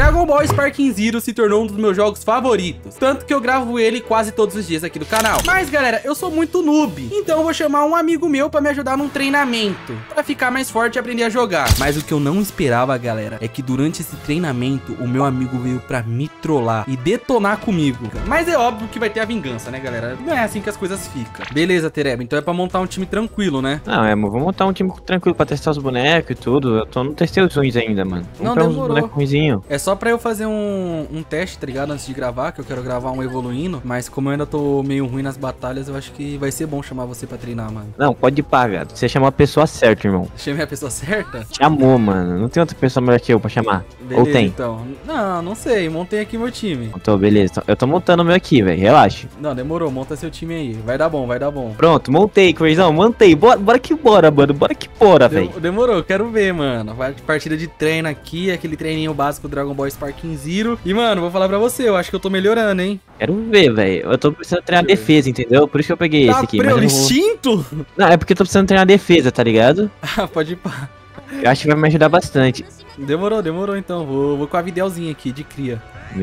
Dragon Ball Sparking Zero se tornou um dos meus jogos favoritos, tanto que eu gravo ele quase todos os dias aqui do canal. Mas galera, eu sou muito noob, então eu vou chamar um amigo meu pra me ajudar num treinamento, pra ficar mais forte e aprender a jogar. Mas o que eu não esperava, galera, é que durante esse treinamento o meu amigo veio pra me trollar e detonar comigo. Mas é óbvio que vai ter a vingança, né, galera? Não é assim que as coisas ficam. Beleza, Tereba, então é pra montar um time tranquilo, né? Não, vou montar um time tranquilo pra testar os bonecos e tudo. Eu não testei os ruins ainda, mano. Não, comprar uns demorou. bonecos ruinzinhos. É só pra eu fazer um teste, tá ligado? Antes de gravar, que eu quero gravar um evoluindo. Mas como eu ainda tô meio ruim nas batalhas, eu acho que vai ser bom chamar você pra treinar, mano. Não, pode ir pá, viado. Você chamou a pessoa certa, irmão. Chamei a pessoa certa? Chamou, mano. Não tem outra pessoa melhor que eu pra chamar. Beleza, Ou tem? então. Não sei. Montei aqui meu time. Montou, beleza. Eu tô montando o meu aqui, velho. Relaxa. Não, demorou. Monta seu time aí. Vai dar bom, vai dar bom. Pronto, montei, Crazão. Montei. Bora que bora, mano. Bora que bora, velho. Demorou, quero ver, mano. Vai partida de treino aqui, aquele treininho básico do Dragon Ball Sparking Zero. E, mano, vou falar pra você, eu acho que eu tô melhorando, hein? Quero ver, velho. Eu tô precisando treinar defesa, entendeu? Por isso que eu peguei esse aqui. Mas eu não vou... instinto? Não, é porque eu tô precisando treinar defesa, tá ligado? Ah, pode ir pá. Eu acho que vai me ajudar bastante. Demorou então. Vou com a Videlzinha aqui, de cria.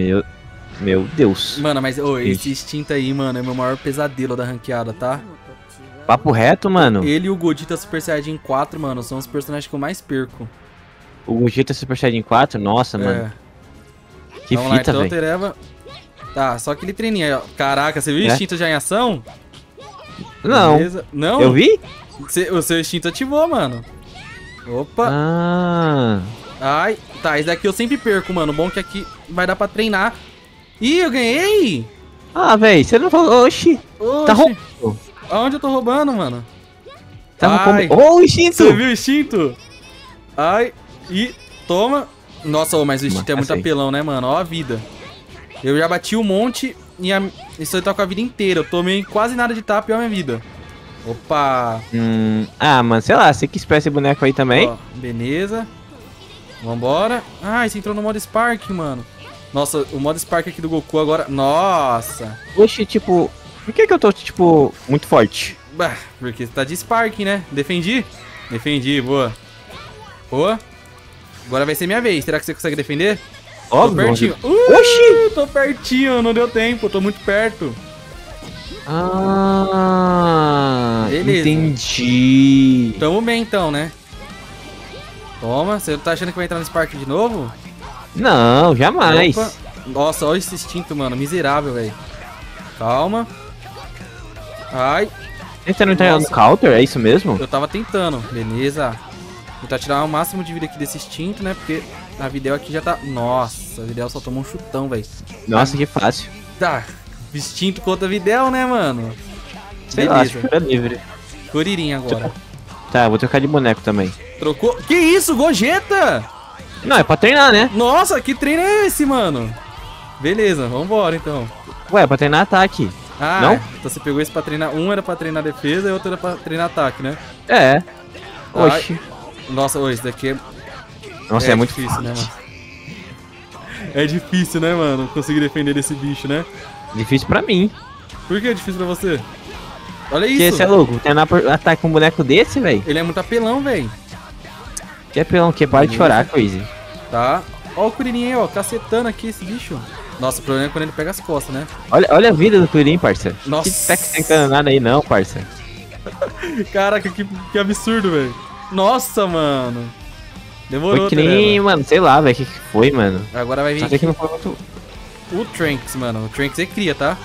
Meu Deus. Mano, mas esse instinto aí, mano, é meu maior pesadelo da ranqueada, tá? Papo reto, mano. Ele e o Godita Super Saiyajin 4, mano, são os personagens que eu mais perco. O Gogeta Super Saiyajin 4? Nossa, mano. Que Vamos fita, lá, então, velho. Tereba. Tá, só aquele treininho aí, ó. Caraca, você viu o instinto já em ação? Não. Beleza. Não? Eu vi? O seu instinto ativou, mano. Opa. Ah. Ai, tá, esse daqui eu sempre perco, mano. Bom que aqui vai dar pra treinar. Ih, eu ganhei! Ah, velho, você não falou. Oxi. Tá roubando. Aonde eu tô roubando, mano? Tava Ai. como. Ô, o instinto! Você viu o instinto? Ai, e toma. Nossa, mas o instinto é muito apelão, né, mano? Ó a vida. Eu já bati um monte e isso aí tá com a vida inteira. Eu tomei quase nada de tapa e ó a minha vida. Opa! Ah, mano, sei lá, você que espera esse boneco aí também. Ó, beleza. Vambora. Ah, você entrou no modo Spark, mano. Nossa, o modo Spark aqui do Goku agora... Nossa! Oxi, tipo... Por que eu tô, tipo, muito forte? Bah, porque você tá de Spark, né? Defendi? Defendi, boa. Boa. Agora vai ser minha vez. Será que você consegue defender? Óbvio. Tô pertinho. Oxi! Tô pertinho, não deu tempo. Tô muito perto. Ah, beleza. Entendi. Tamo bem então, né? Toma. Você tá achando que vai entrar no Spark de novo? Não, jamais. Opa. Nossa, olha esse instinto, mano. Miserável, velho. Calma. Ai. Tentando entrar no counter, é isso mesmo? Eu tava tentando. Beleza. Vou tentar tirar o máximo de vida aqui desse instinto, né? Porque a Videl aqui já tá... Nossa, a Videl só tomou um chutão, velho. Nossa, que fácil. Tá. Instinto contra a Videl, né, mano? Sei lá, acho que era livre. Coririnha agora. Tá, vou trocar de boneco também. Trocou? Que isso, Gogeta? Não, é pra treinar, né? Nossa, que treino é esse, mano? Beleza, vambora então. Ué, é pra treinar ataque. Ah, não? Então você pegou esse pra treinar. Um era pra treinar defesa e outro era pra treinar ataque, né? É. Oxi. Ai. Nossa, esse daqui é... Nossa, é muito difícil, né, mano? É difícil, né, mano? Conseguir defender desse bicho, né? Difícil pra mim. Por que é difícil pra você? Olha isso. Porque esse é louco. Treinar ataque com um boneco desse, velho. Ele é muito apelão, velho. Que apelão, que para de chorar, Crazy. Tá. Ó o Kuririn aí, ó. Cacetando aqui esse bicho. Nossa, o problema é quando ele pega as costas, né? Olha a vida do Kuririn, parça. Nossa. Que tá tentando nada aí não, parça. Caraca, que absurdo, velho. Nossa, mano. Demorou, foi que nem, mano, sei lá, velho. Que foi, mano? Agora vai vir só que não foi muito... o Trunks, mano. O Trunks é cria, tá?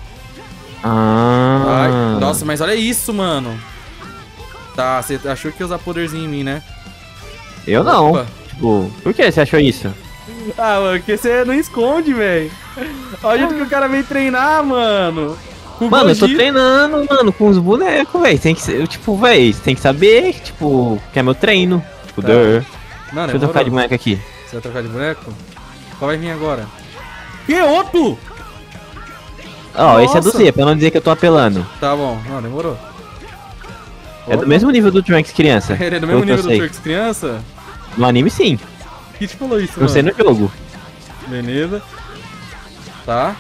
Ah. Ai, nossa, mas olha isso, mano. Tá, você achou que ia usar poderzinho em mim, né? Eu não. Tipo, por que você achou isso? Ah, mano, porque você não esconde, velho. Olha o jeito que o cara veio treinar, mano. Mano, eu tô treinando, mano, com os bonecos, velho. Tem que ser, tipo, velho, tem que saber, tipo, que é meu treino. Tipo, tá. Não, deixa eu trocar de boneco aqui. Você vai trocar de boneco? Qual vai vir agora? Que outro? Ó, esse é do Z, pra não dizer que eu tô apelando. Tá bom, não, demorou. É do mesmo nível do Trunks criança. Ele é do mesmo nível do Trunks criança? No anime, sim. Quem te falou isso, não sei no jogo. Beleza. Tá.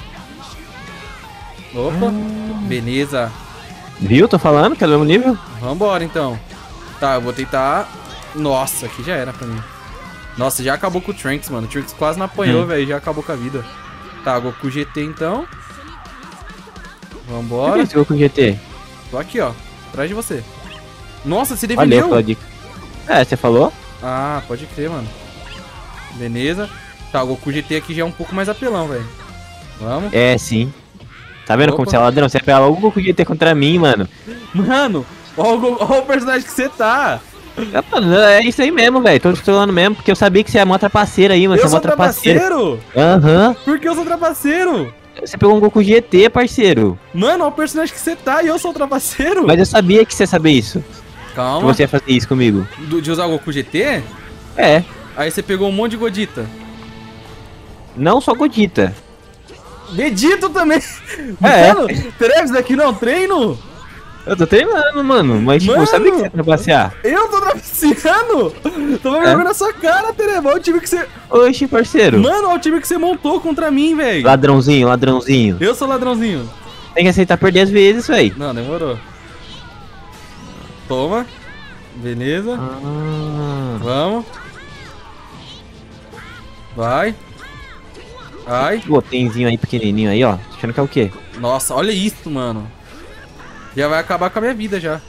Opa. Beleza. Viu? Tô falando que é do mesmo nível. Vambora, então. Tá, eu vou tentar... Nossa, aqui já era pra mim. Nossa, já acabou com o Trunks, mano. O Trunks quase não apanhou, velho. Já acabou com a vida. Tá, Goku GT, então. Vambora. Esse Goku GT? Tô aqui, ó. Atrás de você. Nossa, se Valeu defendeu? pela dica. É, você falou? Ah, pode crer, mano. Beleza. Tá, o Goku GT aqui já é um pouco mais apelão, velho. Vamos. É, sim. Tá vendo Opa. como você é ladrão? Você pega logo o Goku GT contra mim, mano. Mano, ó o personagem que você tá. Mano, é isso aí mesmo, velho. Tô falando mesmo, porque eu sabia que você é mó trapaceiro aí, mano. Eu Você é mó sou trapaceiro? Aham. Por que eu sou trapaceiro? Você pegou um Goku GT, parceiro. Mano, ó o personagem que você tá e eu sou trapaceiro? Mas eu sabia que você ia saber isso. Que Calma. você ia fazer isso comigo. De usar o Goku GT? É. Aí você pegou um monte de Godita. Não só Godita. Vegito também. É. Mano, Treves daqui não é um treino? Eu tô treinando, mano. Mas, tipo, eu Mano. sabia que você ia trapacear. Eu tô trapaceando? Tô vergonha na sua cara, Tereva. Olha o time que você... Oxi, parceiro. Mano, olha o time que você montou contra mim, velho. Ladrãozinho, ladrãozinho. Eu sou ladrãozinho. Tem que aceitar perder às vezes, véi. Não, demorou. Toma. Beleza. Ah. Vamos. Vai. Ai. Botenzinho aí pequenininho aí, ó. Achando que é o quê? Nossa, olha isso, mano. Já vai acabar com a minha vida já.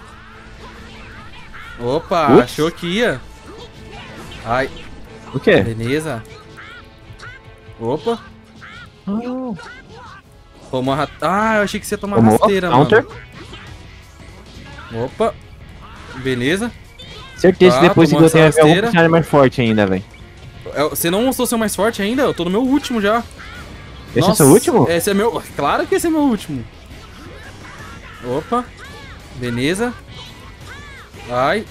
Opa, Ups. achou que ia. Ai, O quê? beleza. Opa. Ah. Tomou a... Ah, eu achei que você ia tomar Tomou? rasteira, Counter? mano. Opa. Beleza. Certeza que depois tomou que eu tenho essa algum rasteira. personagem mais forte ainda, velho. Você não mostrou seu mais forte ainda? Eu tô no meu último já. Esse é o seu último? Esse é meu... Claro que esse é meu último. Opa. Beleza. Ai.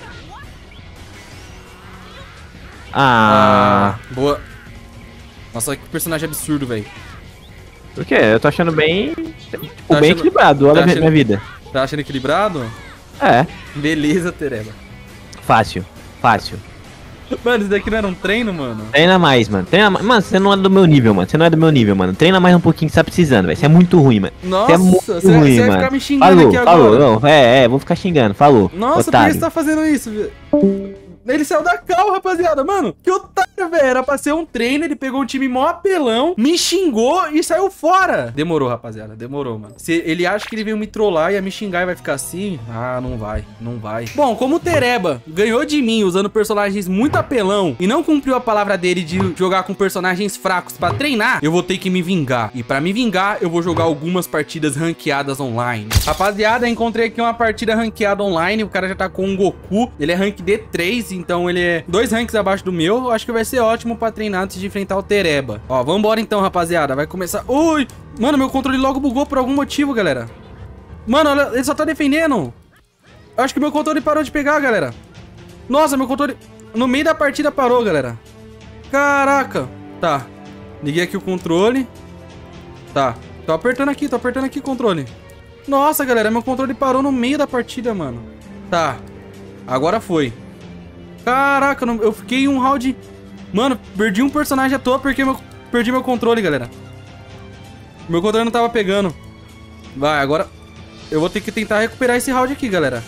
Boa. Nossa, que personagem absurdo, velho. Por quê? Eu tô achando bem. Tipo, Tá bem achando- equilibrado. Olha tá a minha achando- vida. Tá achando equilibrado? É. Beleza, Tereba. Fácil. Fácil. Mano, isso daqui não era um treino, mano? Treina mais, mano. Treina mais. Mano, você não é do meu nível, mano. Você não é do meu nível, mano. Treina mais um pouquinho que você tá precisando, velho. Você é muito ruim, mano. Nossa, Você é muito você ruim, vai mano. ficar me xingando Falou, aqui falou. agora. Não, vou ficar xingando. Falou. Nossa, por que otário. você tá fazendo isso, velho? Ele saiu da cal, rapaziada. Mano, que otário, velho. Era pra ser um treino, ele pegou um time mó apelão, me xingou e saiu fora. Demorou, rapaziada. Demorou, mano. Se ele acha que ele veio me trollar e ia me xingar e vai ficar assim, ah, não vai. Não vai. Bom, como o Tereba ganhou de mim usando personagens muito apelão e não cumpriu a palavra dele de jogar com personagens fracos pra treinar, eu vou ter que me vingar. E pra me vingar, eu vou jogar algumas partidas ranqueadas online. Rapaziada, encontrei aqui uma partida ranqueada online. O cara já tá com um Goku. Ele é rank D3, então ele é 2 ranks abaixo do meu. Eu acho que vai ser ótimo pra treinar antes de enfrentar o Tereba. Ó, vambora então, rapaziada. Vai começar... Ui! Mano, meu controle logo bugou por algum motivo, galera. Mano, olha, ele só tá defendendo. Eu acho que meu controle parou de pegar, galera. Nossa, meu controle... No meio da partida parou, galera. Caraca. Tá. Liguei aqui o controle. Tá. Tô apertando aqui o controle. Nossa, galera, meu controle parou no meio da partida, mano. Tá. Agora foi. Caraca, eu fiquei um round... Mano, perdi um personagem à toa porque perdi meu controle, galera. Meu controle não tava pegando. Vai, agora... Eu vou ter que tentar recuperar esse round aqui, galera.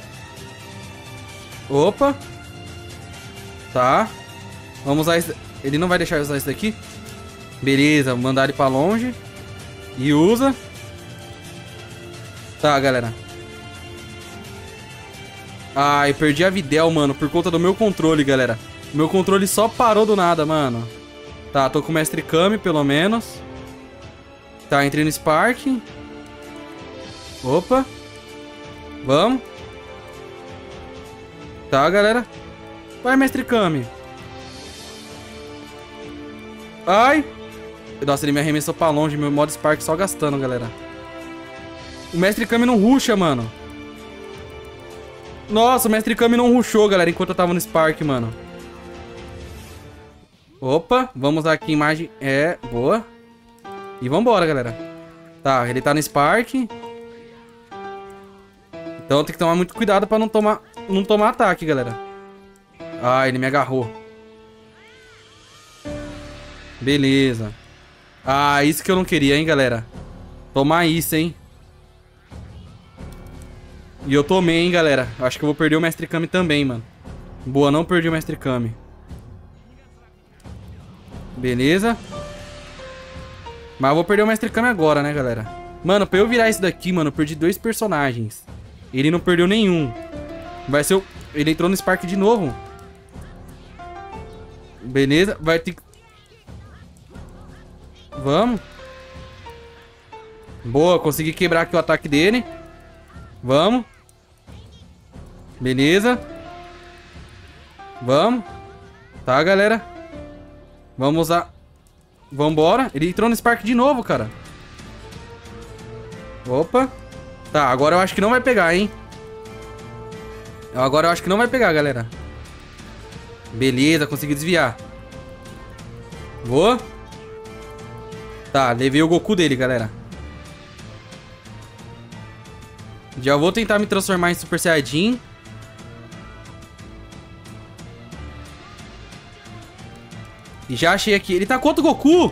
Opa. Tá. Vamos usar esse... Ele não vai deixar eu usar esse daqui? Beleza, vou mandar ele pra longe. E usa. Tá, galera. Ai, perdi a Videl, mano, por conta do meu controle, galera. Meu controle só parou do nada, mano. Tá, tô com o Mestre Kami, pelo menos. Tá, entrei no Spark. Opa. Vamos. Tá, galera. Vai, Mestre Kami. Ai. Nossa, ele me arremessou pra longe. Meu modo Spark só gastando, galera. O Mestre Kami não rusha, mano. Nossa, o Mestre Kami não rushou, galera, enquanto eu tava no Spark, mano. Opa, vamos usar aqui a imagem. É, boa. E vambora, galera. Tá, ele tá no Spark. Então tem que tomar muito cuidado pra não tomar ataque, galera. Ah, ele me agarrou. Beleza. Ah, isso que eu não queria, hein, galera. Tomar isso, hein. E eu tomei, hein, galera. Acho que eu vou perder o Mestre Kami também, mano. Boa, não perdi o Mestre Kami. Beleza. Mas eu vou perder o Mestre Kami agora, né, galera? Mano, pra eu virar isso daqui, mano, eu perdi 2 personagens. Ele não perdeu nenhum. Vai ser o... Ele entrou no Spark de novo. Beleza. Vai ter que... Vamos. Boa, consegui quebrar aqui o ataque dele. Vamos. Beleza. Vamos. Tá, galera. Vamos usar... Vambora. Ele entrou no Spark de novo, cara. Opa. Tá, agora eu acho que não vai pegar, hein. Agora eu acho que não vai pegar, galera. Beleza, consegui desviar. Boa. Tá, levei o Goku dele, galera. Já vou tentar me transformar em Super Saiyajin. E já achei aqui. Ele tá contra o Goku.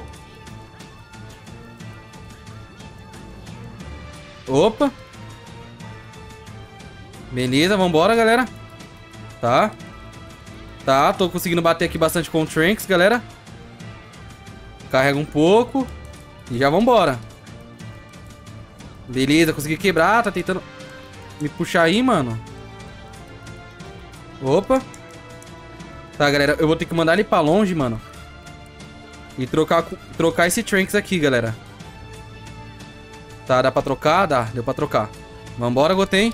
Opa. Beleza, vambora, galera. Tá. Tá, tô conseguindo bater aqui bastante com o Trunks, galera. Carrega um pouco. E já vambora. Beleza, consegui quebrar. Tá tentando me puxar aí, mano. Opa. Tá, galera, eu vou ter que mandar ele pra longe, mano. E trocar esse Trunks aqui, galera. Tá, dá pra trocar? Dá, deu pra trocar. Vambora, Goten.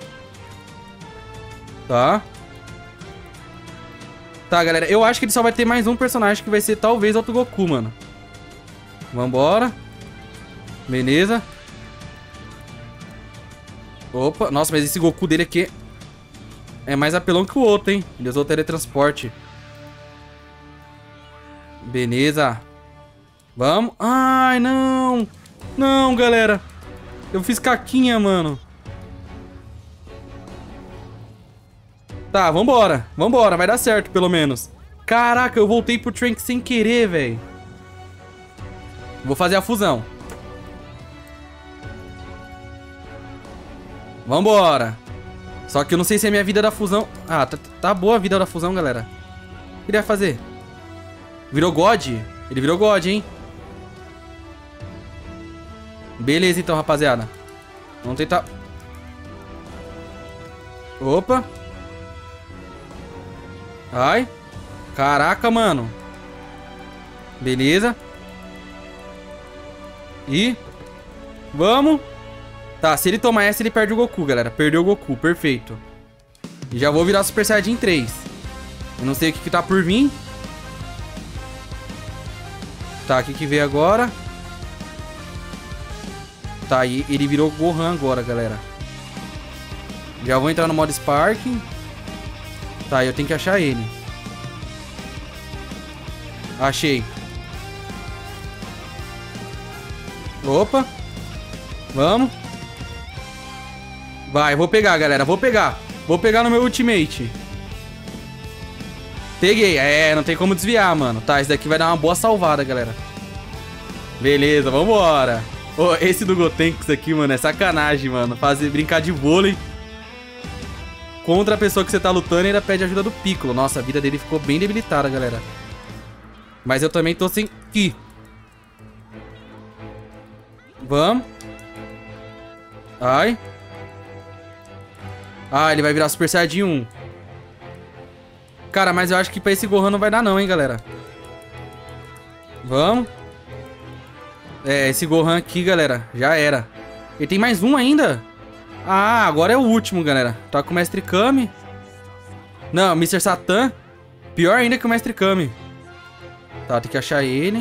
Tá. Tá, galera, eu acho que ele só vai ter mais um personagem, que vai ser talvez outro Goku, mano. Vambora. Beleza. Opa, nossa, mas esse Goku dele aqui é mais apelão que o outro, hein. Ele usou o teletransporte. Beleza. Vamos. Ai, não. Não, galera. Eu fiz caquinha, mano. Tá, vambora. Vambora, vai dar certo, pelo menos. Caraca, eu voltei pro Trunks sem querer, velho. Vou fazer a fusão. Vambora. Só que eu não sei se é minha vida da fusão. Ah, tá boa a vida da fusão, galera. O que ele vai fazer? Virou God? Ele virou God, hein? Beleza, então, rapaziada. Vamos tentar... Opa. Ai. Caraca, mano. Beleza. E... Vamos. Tá, se ele tomar essa, ele perde o Goku, galera. Perdeu o Goku, perfeito. E já vou virar Super Saiyajin 3. Eu não sei o que tá por vir. Tá, o que veio agora? Tá, e ele virou Gohan agora, galera. Já vou entrar no modo Spark. Tá, eu tenho que achar ele. Achei. Opa. Vamos. Vai, vou pegar, galera. Vou pegar. Vou pegar no meu Ultimate. Peguei. É, não tem como desviar, mano. Tá, esse daqui vai dar uma boa salvada, galera. Beleza, vambora. Ô, esse do Gotenks aqui, mano, é sacanagem, mano. Brincar de vôlei contra a pessoa que você tá lutando e ainda pede ajuda do Piccolo. Nossa, a vida dele ficou bem debilitada, galera. Mas eu também tô sem Ki. Vamos. Ai. Ah, ele vai virar Super Saiyajin 1. Cara, mas eu acho que pra esse Gohan não vai dar não, hein, galera. Vamos. É, esse Gohan aqui, galera, já era. Ele tem mais um ainda? Ah, agora é o último, galera. Tá com o Mestre Kami. Não, Mr. Satan. Pior ainda que o Mestre Kami. Tá, tem que achar ele.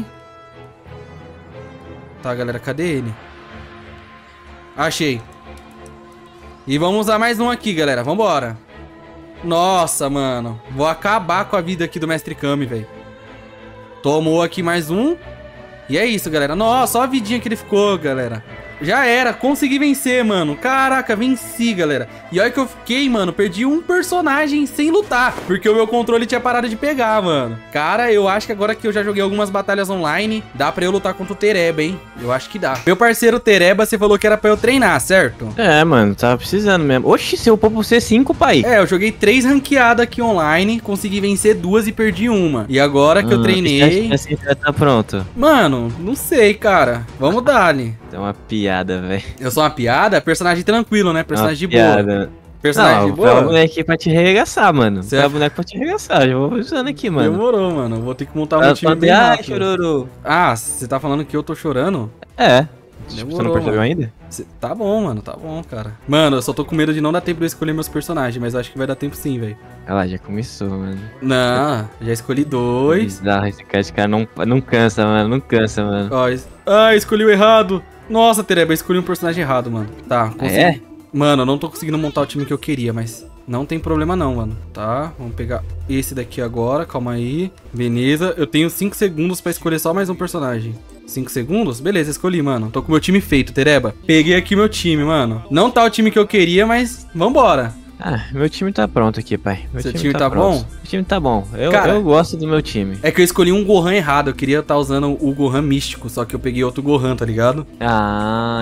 Tá, galera, cadê ele? Achei. E vamos usar mais um aqui, galera. Vambora. Nossa, mano. Vou acabar com a vida aqui do Mestre Kami, velho. Tomou aqui mais um. E é isso, galera. Nossa, olha a vidinha que ele ficou, galera. Já era, consegui vencer, mano. Caraca, venci, galera. E olha que eu fiquei, mano, perdi um personagem sem lutar, porque o meu controle tinha parado de pegar, mano. Cara, eu acho que agora que eu já joguei algumas batalhas online, dá pra eu lutar contra o Tereba, hein? Eu acho que dá. Meu parceiro Tereba, você falou que era pra eu treinar, certo? É, mano, tava precisando mesmo. Oxi, se eu upou pro C5, pai. É, eu joguei 3 ranqueadas aqui online, consegui vencer 2 e perdi uma. E agora que eu treinei... Assim já tá pronto. Mano, não sei, cara. Vamos dar-lhe. É uma piada, velho. Eu sou uma piada? Personagem tranquilo, né? Personagem de piada. boa. Personagem de boa? Não, boneco aqui pra te arregaçar, mano. Certo. É o boneco pra te arregaçar. Já vou usando aqui, mano. Demorou, mano. Vou ter que montar um time bem Ai, rápido. chororô. Ah, você tá falando que eu tô chorando? É. Demorou, Você não percebeu mano. ainda? Tá bom, mano. Tá bom, cara. Mano, eu só tô com medo de não dar tempo de eu escolher meus personagens, mas eu acho que vai dar tempo sim, velho. Olha lá, já começou, mano. Não, já escolhi 2. Bizarro, esse cara não cansa, mano. Não cansa, mano. Ó, escolhi o errado. Nossa, Tereba, eu escolhi um personagem errado, mano. Tá, consegui. É? Mano, eu não tô conseguindo montar o time que eu queria, mas não tem problema não, mano. Tá, vamos pegar esse daqui agora, calma aí. Beleza, eu tenho 5 segundos pra escolher só mais um personagem. 5 segundos? Beleza, escolhi, mano. Tô com meu time feito, Tereba. Peguei aqui meu time, mano. Não tá o time que eu queria, mas vambora. Ah, meu time tá pronto aqui, pai. Meu Seu time tá pronto. bom? Meu time tá bom. Cara, eu gosto do meu time. É que eu escolhi um Gohan errado. Eu queria estar usando o Gohan místico, só que eu peguei outro Gohan, tá ligado? Ah,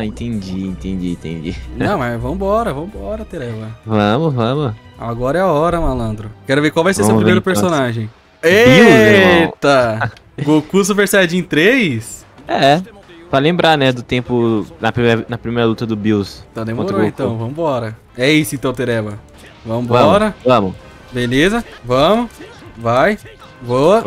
entendi. Não, mas vambora, Tereba. Vamos. Agora é a hora, malandro. Quero ver qual vai ser seu Vamos primeiro ver, então. personagem. irmão. Eita! Goku Super Saiyajin 3? É, pra lembrar, né, do tempo na primeira luta do Bills. Tá, contra o demorou Goku. então, vambora. É isso então, Tereba. Vambora. Vamos. Beleza, vamos. Vai. Boa.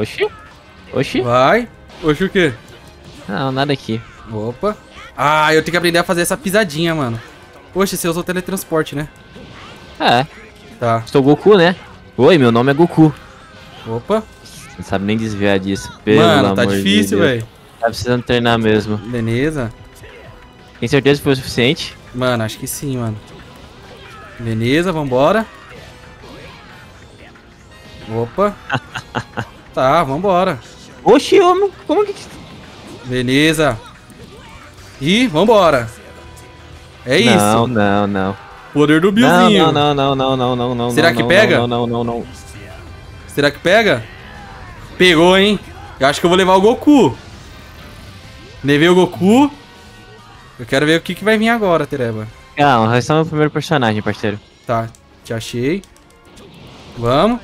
Oxi. Vai. Oxi o quê? Não, nada aqui. Opa. Ah, eu tenho que aprender a fazer essa pisadinha, mano. Poxa, você usou teletransporte, né? É, Tá. sou Goku, né? Oi, meu nome é Goku. Opa. Não sabe nem desviar disso, pelo Mano, tá amor de difícil, Deus. velho. Tá precisando treinar mesmo. Beleza. Tem certeza que foi o suficiente? Mano, acho que sim, mano. Beleza, vambora. Opa. Tá, vambora. Oxi, homem, como que... Beleza. E vambora. É isso. Não. Poder do Billzinho. Não. Será que pega? Não. Será que pega? Pegou, hein? Eu acho que eu vou levar o Goku. Levei o Goku. Eu quero ver o que vai vir agora, Tereba. Calma, vai ser o meu primeiro personagem, parceiro. Tá, te achei. Vamos.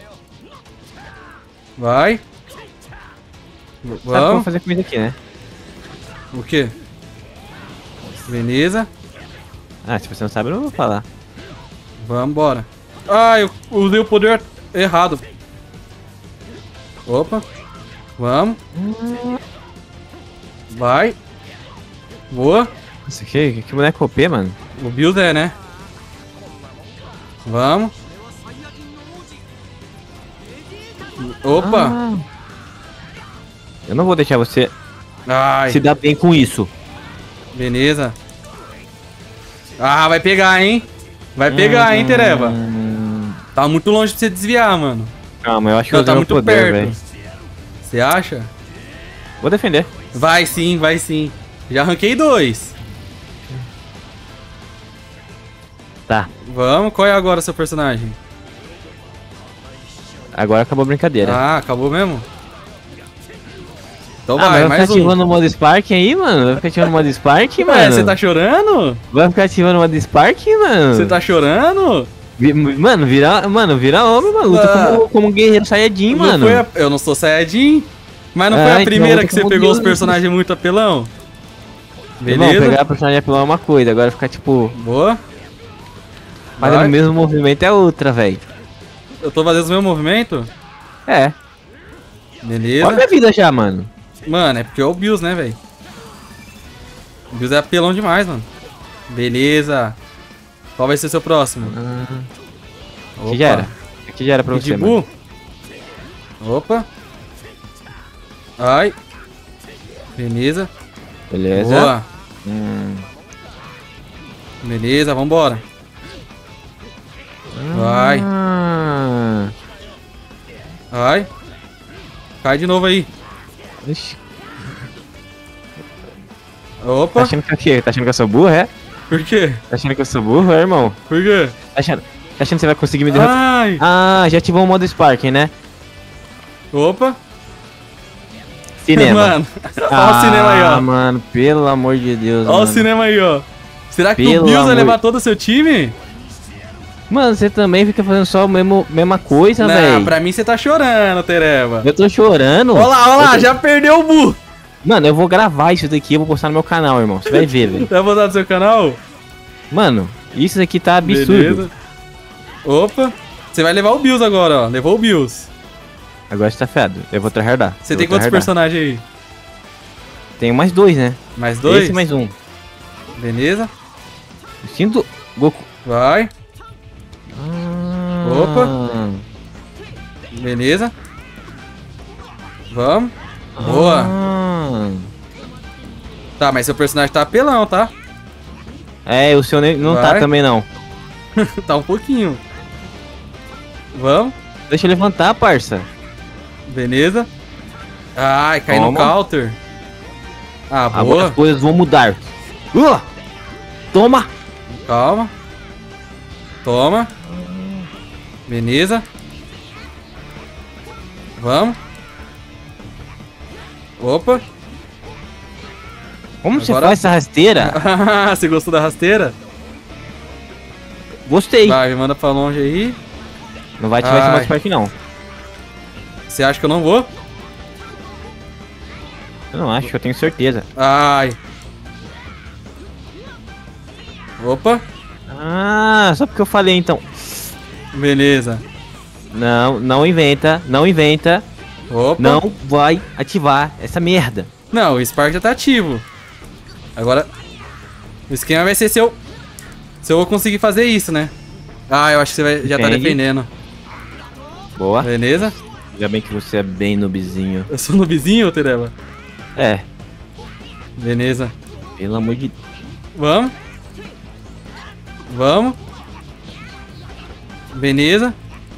Vai. Sabe o que eu vou Vamos. fazer com isso aqui, né? O quê? Beleza. Ah, se você não sabe, eu não vou falar. Vambora. Ah, eu usei o poder errado. Opa. Vamos. Vai. Boa. Isso aqui, que boneco OP, mano. O build é, né? Vamos. Opa. Ah. Eu não vou deixar você Ai, se dar bem com isso. beleza. Ah, vai pegar, hein? Vai pegar, hein, Tereba? Tá muito longe pra você desviar, mano. Calma, eu acho que Não, eu tá usei meu muito poder, perto. velho. Você acha? Vou defender. Vai sim, vai sim. Já arranquei 2. Tá, Vamos, qual é agora o seu personagem? agora acabou a brincadeira. Ah, acabou mesmo? Então Ah, vai, vai mais ficar um. ativando o modo Spark aí, mano? Vai ficar ativando o modo Spark, Ué, mano? você tá chorando? Vai ficar ativando o modo Spark, mano? Você tá chorando? Mano, vira homem, mano. Luta Ah. como um guerreiro Saiyajin, Não mano. foi eu não sou Saiyajin. Mas não Ah, foi a então primeira luta que você como pegou os Deus. personagens muito apelão? Irmão, Beleza? pegar a personagem apelão é uma coisa, agora ficar, tipo, Boa. fazendo Vai. o mesmo movimento é outra, velho. Eu tô fazendo o meu movimento? É. Beleza. Olha a minha vida já, mano. Mano, é porque é o Bills, né, velho? O Bills é apelão demais, mano. Beleza. Qual vai ser o seu próximo? Aqui já era. Aqui já era pra você, mano. Pitbull. Opa. Ai. Beleza. Beleza. Boa. Hum. Beleza, vambora. Vai. Ah. Ai. Cai de novo aí. Ixi. Opa. Tá achando que é o quê? Tá achando que eu sou burro, é? Por quê? Tá achando que eu sou burro, é, irmão? Por quê? Tá achando que você vai conseguir me derrotar? Ai. Ah, já ativou o modo Spark, né? Opa. Cinema. Mano, olha o cinema aí, ó. Mano, pelo amor de Deus, Olha o mano. cinema aí, ó. Será que o Pelo Bills vai amor- levar todo o seu time? Mano, você também fica fazendo só a mesma coisa, Não, velho. pra mim você tá chorando, Tereba. Eu tô chorando. Olha lá, Eu tô- já perdeu o Bu. Mano, eu vou gravar isso daqui e vou postar no meu canal, irmão. Você vai ver, velho. Vai botar no seu canal? Mano, isso daqui tá absurdo. Beleza. Opa. Você vai levar o Bills agora, ó. Levou o Bills. Agora você tá ferrado. Eu vou tryhardar. Você Eu tem vou quantos tryhardar. personagens aí? Tenho mais 2, né? Mais 2? Esse mais um. Beleza. Eu sinto Goku. Vai. Opa. Ah. Beleza. Vamos. Boa. Ah. Tá, mas seu personagem tá apelão, tá? É, o seu não tá Vai. também, não. Tá um pouquinho. Vamos. Deixa eu levantar, parça. Beleza. Ai, cai no Toma. counter. Ah, Agora boa. as coisas vão mudar. Toma! Calma. Toma. Beleza. Vamos. Opa. Como você Agora- faz essa rasteira? Você gostou da rasteira? Gostei. Vai, me manda pra longe aí. Não vai ativar esse Ai. modo Spark, não. Você acha que eu não vou? Eu não acho, eu tenho certeza. Ai. Opa. Ah, só porque eu falei, então. Beleza. Não, não inventa, não inventa. Opa. Não vai ativar essa merda. Não, o Spark já tá ativo. Agora, o esquema vai ser se eu vou conseguir fazer isso, né? Ah, eu acho que você já tá Entendi. defendendo. Boa. Beleza? Ainda bem que você é bem noobzinho. Eu sou no vizinho, Tereba? É, Beleza. pelo amor de... Vamos. Vamos. Beleza.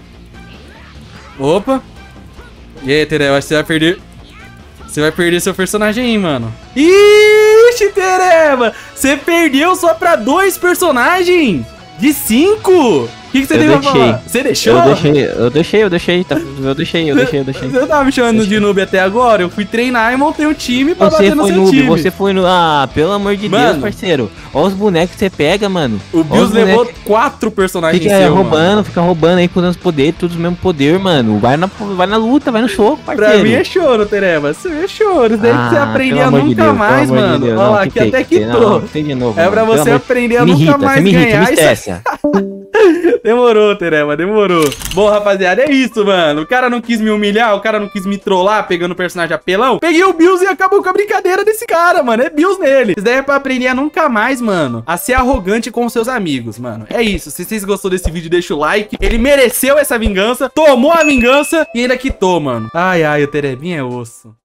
Opa. E aí, Tereba, acho que você vai perder. Você vai perder seu personagem aí, mano. Ixi, Tereba! Você perdeu só pra 2 personagens? De 5? O que você Eu tem pra deixei. falar? Você deixou? Eu deixei, tá? Eu deixei. Você não tava me chamando de noob até agora? Eu fui treinar e montei um time pra Você bater no foi seu noob, time. você foi no... Ah, pelo amor de Mano. Deus, parceiro. Olha os bonecos que você pega, mano. O Olha Bills os levou bonecos. 4 personagens Fica seu, roubando, mano. fica roubando aí com os poderes, todos o mesmo poder, mano. Vai na luta, vai no soco, parceiro. Pra mim é choro, Tereba. Isso é choro. Isso daí que você aprender a nunca mais, mano. Olha lá, aqui até quitou. Tem de novo. É pra mano. você Pelo amor- aprender a Me nunca irrita, mais você me irrita, ganhar. me estressa. Demorou, Tereba, demorou. Bom, rapaziada, é isso, mano. O cara não quis me humilhar, o cara não quis me trollar pegando o personagem apelão. Peguei o Bills e acabou com a brincadeira desse cara, mano. É Bills nele. Isso daí é pra aprender a nunca mais, mano, a ser arrogante com os seus amigos, mano. É isso. Se vocês gostou desse vídeo, deixa o like. Ele mereceu essa vingança, tomou a vingança e ainda quitou, mano. Ai, ai, o Terebinha é osso.